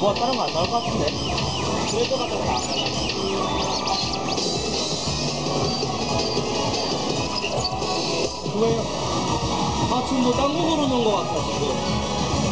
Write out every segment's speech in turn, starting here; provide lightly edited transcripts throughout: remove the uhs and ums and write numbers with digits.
뭐 다른 거 안 나올 것 같은데? 그래도 같은 거안 그거예요. 아, 지금 뭐 딴 거 걸어놓은 거 같아, 지금.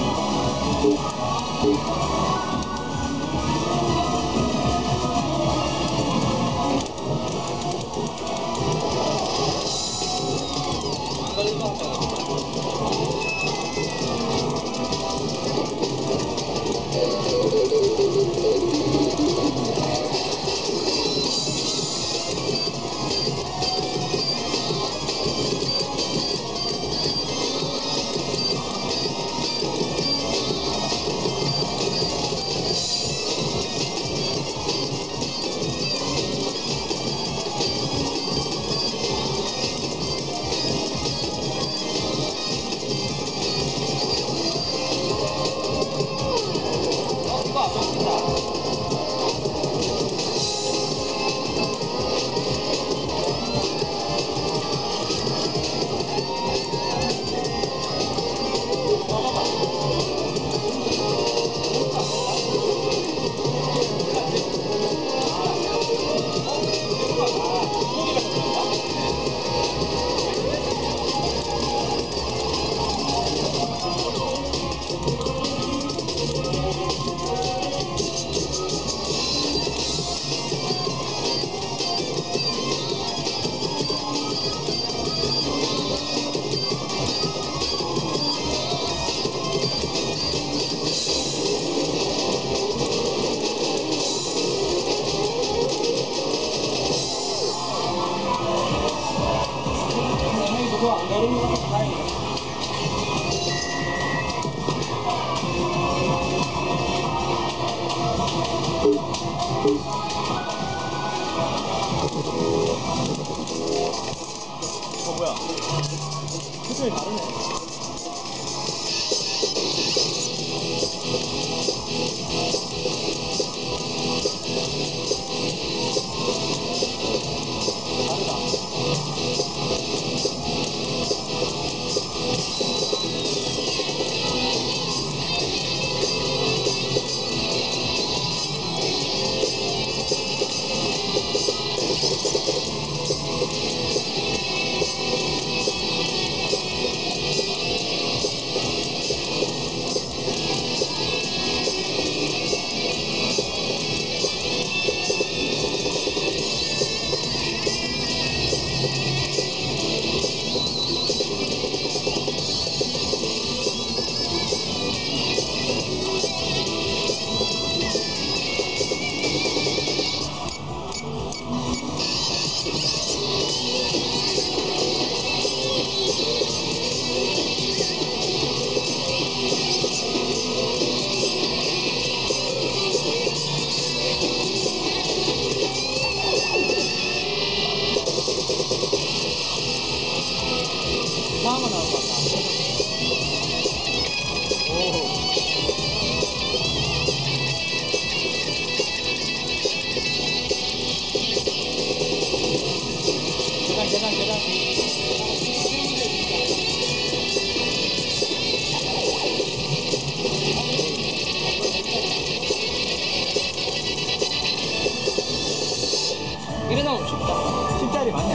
그거 안 가르는 건 다행이다. 뭐야? 표정이 다르네. 이상한 거 나올 것 같다. 오. 계단. 이래 나오면 쉽다. 10짜리 맞네.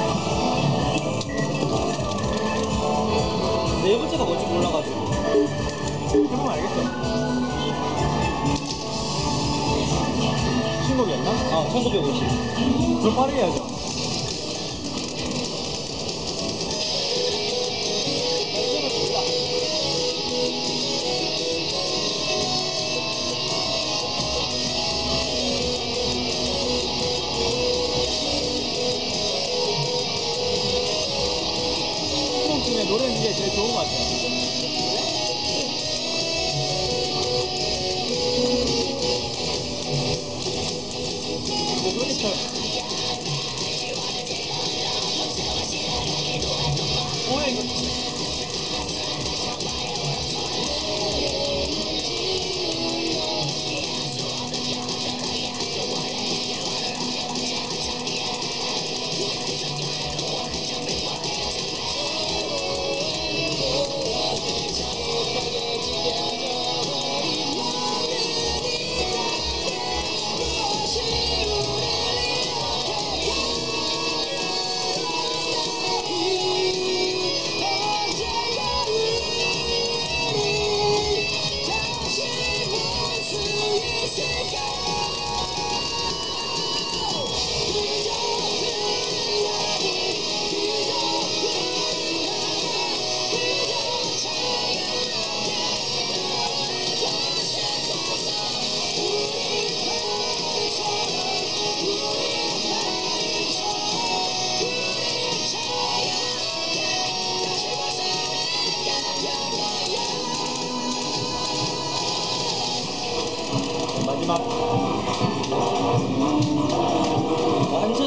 네 번째가 뭔지 몰라가지고 해보면 알겠죠. 신곡이었나? 아, 1950. 그럼 빠르게 해야죠. 신곡 중에 노래는 이게 제일 좋은 것 같아요.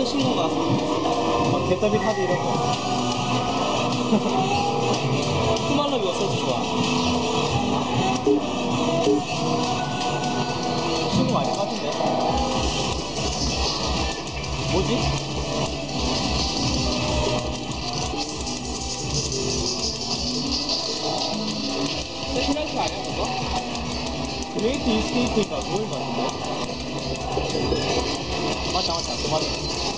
신호가. 막 배터리 카드 이런 거. 후말럽이 없어서 좋아. 친구 아닌 것 같은데. 뭐지? 세피라이트 아니야 그거? 그레이트 이스테이트인가 그거인 것 같은데. 맞다, 그 맞다.